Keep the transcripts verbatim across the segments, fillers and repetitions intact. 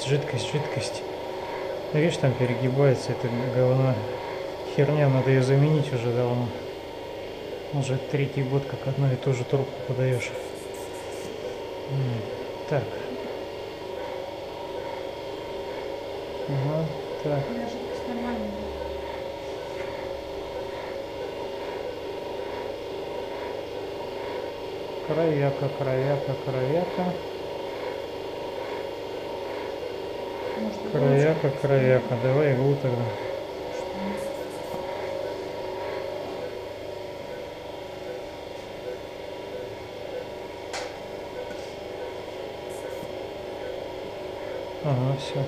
жидкость, жидкость, жидкость. Ну, видишь, там перегибается эта говно. Херня, надо ее заменить уже давно. Уже третий год как одну и ту же трубку подаешь. Так. Ага, так. Жидкость нормальная. Кровяка, кровяка, кровяка. Кровяка, кровяка. Давай иглу тогда. Ага, все.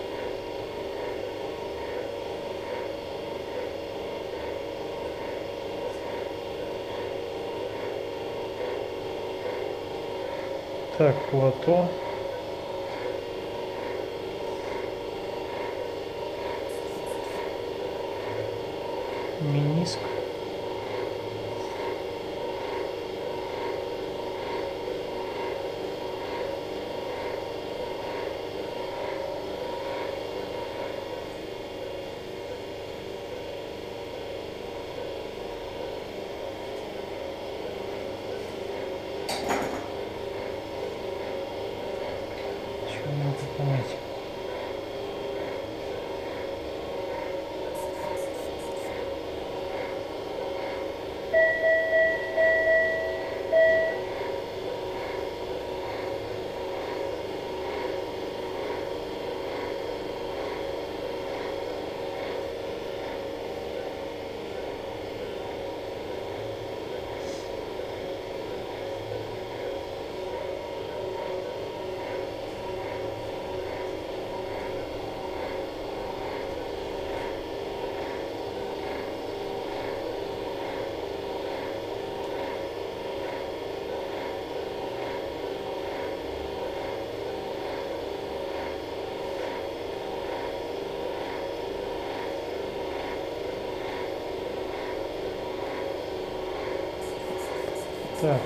Так, плато. Миниск. Чего надо понять? Так,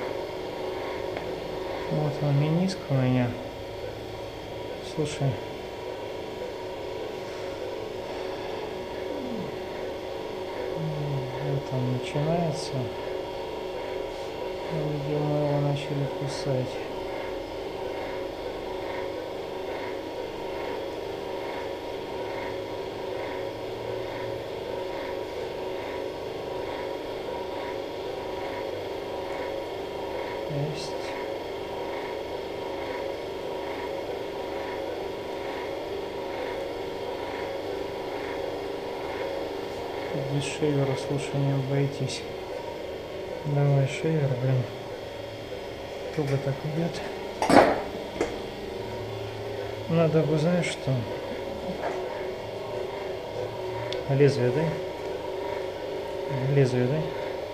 вот он миниск у меня. Слушай, вот он начинается. Видимо, его начали кусать. Есть. Без шейвера, слушай, не обойтись. Давай шейвер, блин. Туго так идет. Надо бы, знаешь что? Лезвие дай. Лезвие дай.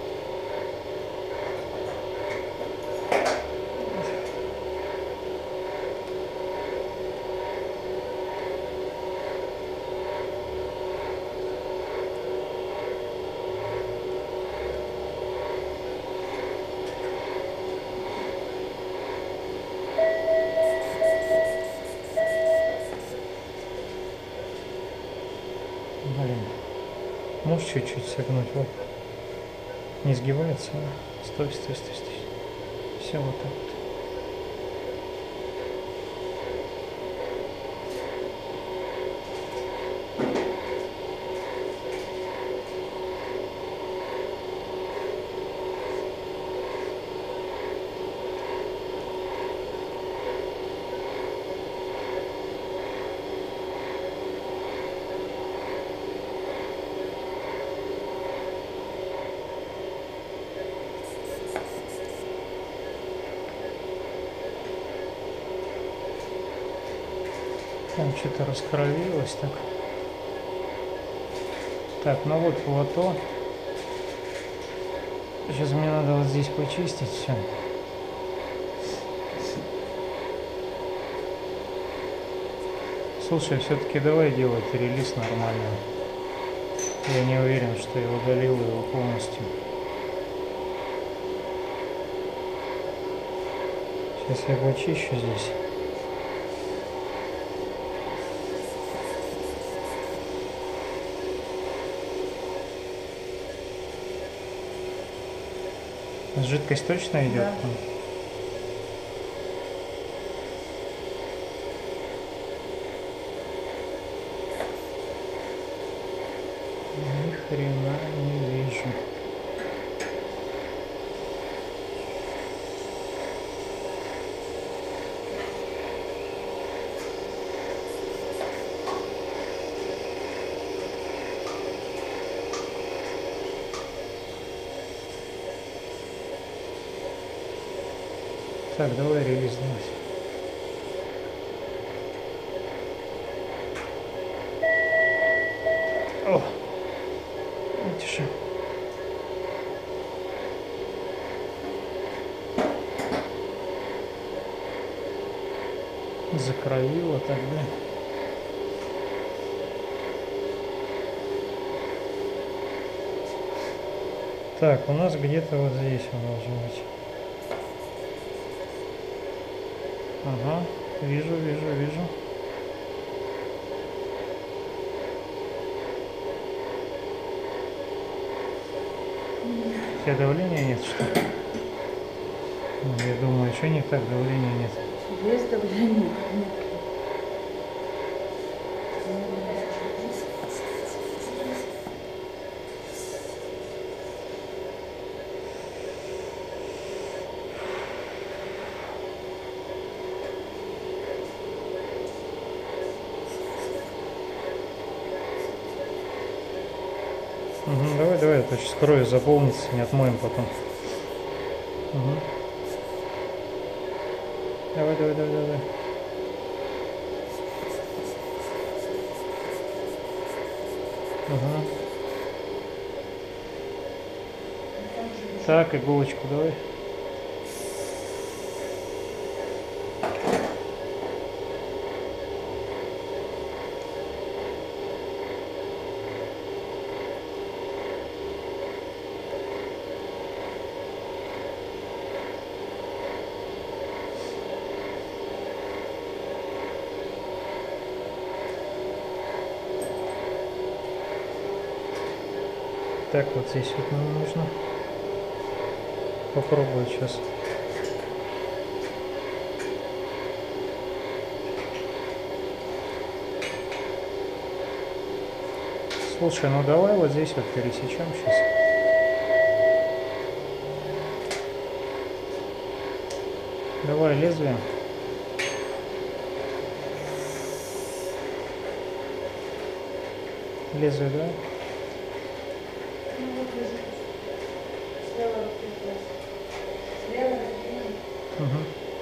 Блин. Можешь чуть-чуть согнуть? Вот. Не сгибается? Стой, стой, стой, стой. Все вот так вот. Там что-то раскровилось так. Так, ну вот плато. Сейчас мне надо вот здесь почистить все. Слушай, все-таки давай делать релиз нормально. Я не уверен, что я удалил его полностью. Сейчас я почищу здесь. Жидкость точно идет? Да. Ни хрена не вижу. Так, давай релиз давай. О! Тише. Закровило тогда. Так, у нас где-то вот здесь он должен быть. Ага, вижу, вижу, вижу. У тебя давления нет, что ли? Ну, я думаю, что не так, давления нет. Есть давление? Нет. Угу, давай, давай, это сейчас кровью заполнится, не отмоем потом. Угу. Давай, давай, давай, давай. Угу. Так, иголочку давай. Так, вот здесь вот нам нужно. Попробую сейчас. Слушай, ну давай вот здесь вот пересечем сейчас. Давай лезвие. Лезвие, да? Ну вот лежит. Слева руки. Слева руки. Угу.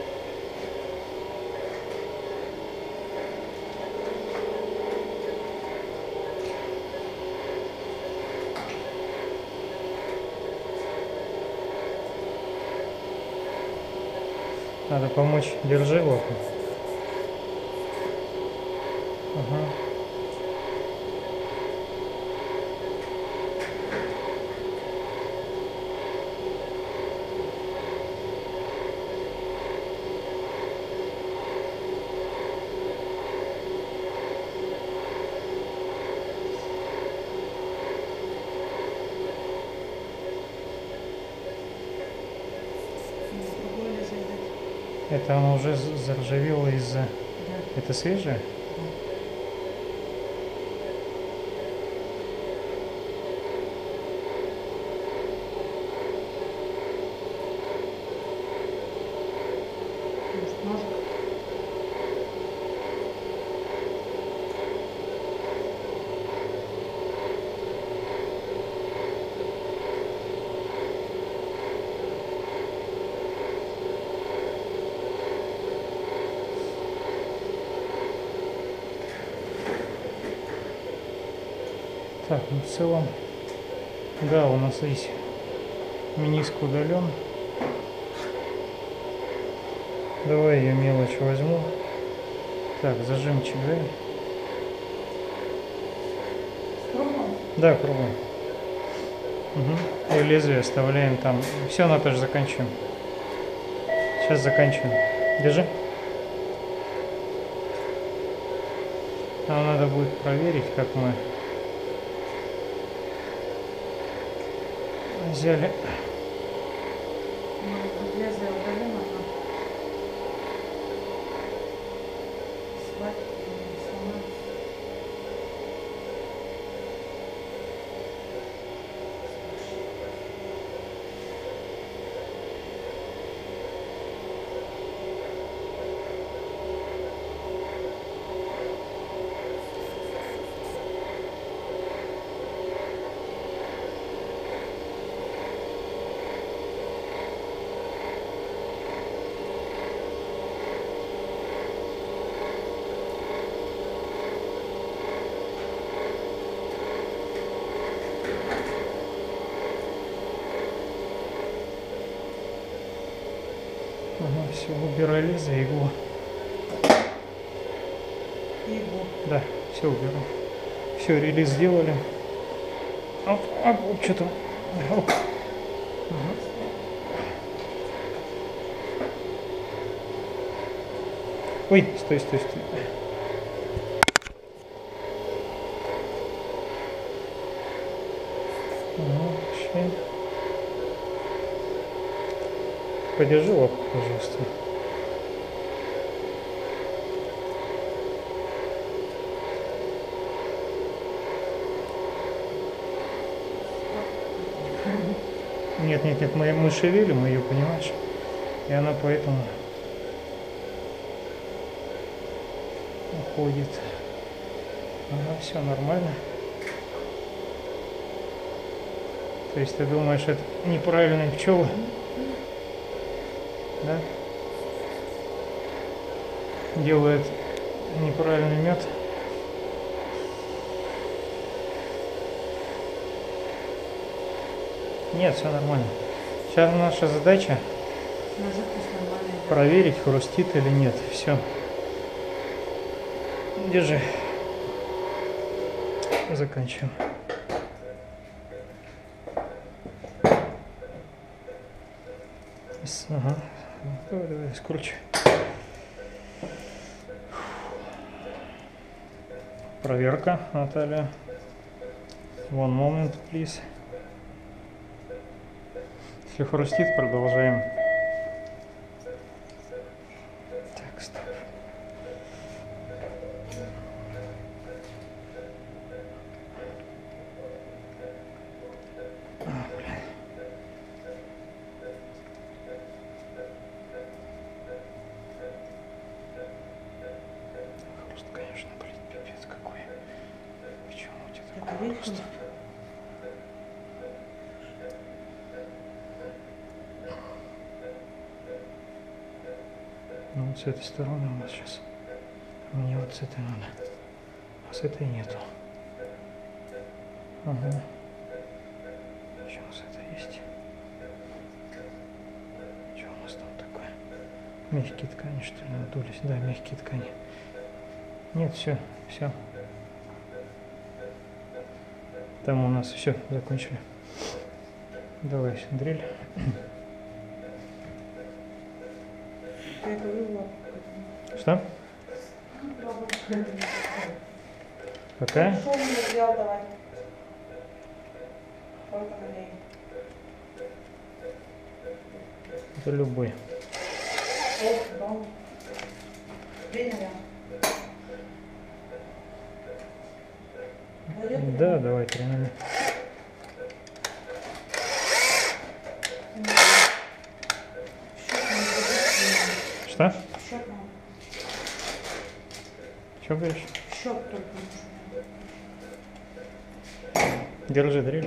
Надо помочь. Держи его. Ага. Другой лежит. Это оно уже з- заржавело из-за... Да. Это свежее? Может, ножик? Так, ну в целом... Да, у нас здесь мениск удален. Давай я мелочь возьму. Так, зажимчик, да? Кругом? Да, кругом. Угу. И лезвие оставляем там. Все, Наташ, заканчиваем. Сейчас заканчиваем. Держи. Нам надо будет проверить, как мы взяли Может быть, лезвие удалим, а там схватит и сломается. Ага, все, убирай лезвие, иглу. Иглу. Да, все уберу. Все, релиз сделали. Оп, оп, оп, что там? Оп. Ага. Ой, стой, стой, стой. Ага, ща. Подержи лапку, пожалуйста. Нет, нет, нет, мы, мы шевелим ее, понимаешь? И она поэтому уходит. Ага, все нормально. То есть ты думаешь, это неправильные пчелы? Да? Делает неправильный мед. Нет, все нормально. Сейчас наша задача проверить, хрустит или нет. Все. Держи. Заканчиваем. Ага. Давай, давай, скручивай. Проверка, Наталья. One moment, please. Если хрустит, продолжаем. Так, стоп. А, блин. Хруст, конечно, блин, пипец какой. Почему у тебя такой хруст? Ну вот с этой стороны у нас сейчас. Мне вот с этой надо. А с этой нету. Ага. Что у нас это есть? Что у нас там такое? Мягкие ткани, что ли, надулись? Да, мягкие ткани. Нет, все, все. Там у нас все, закончили. Давай, дрель. Я говорю, Что? Какая? Шум мне сделал, давай. Сколько налей? Это любой. Ох, дом. Приняли? Да, давай, тренами. Что? Счет надо. Что говоришь? Счет только нужно. Держи дрель.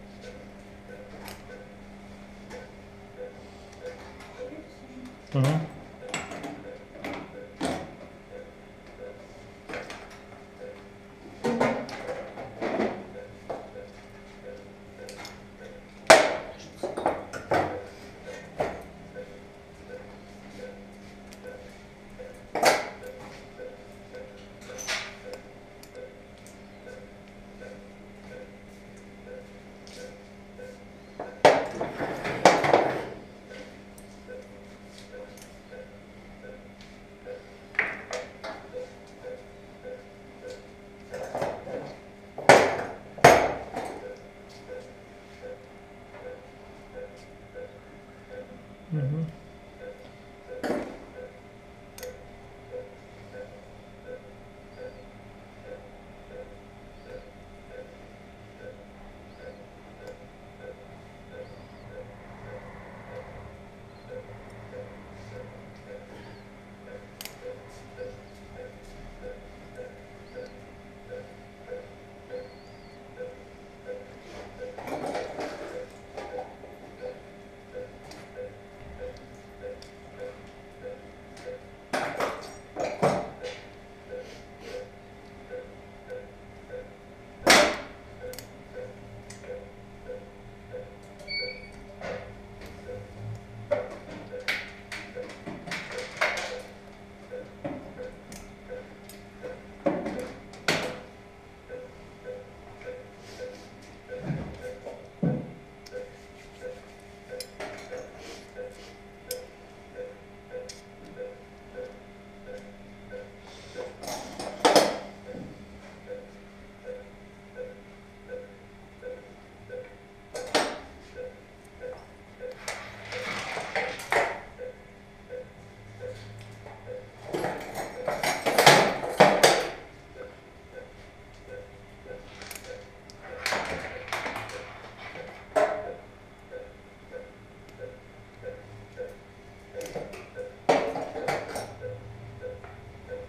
Угу.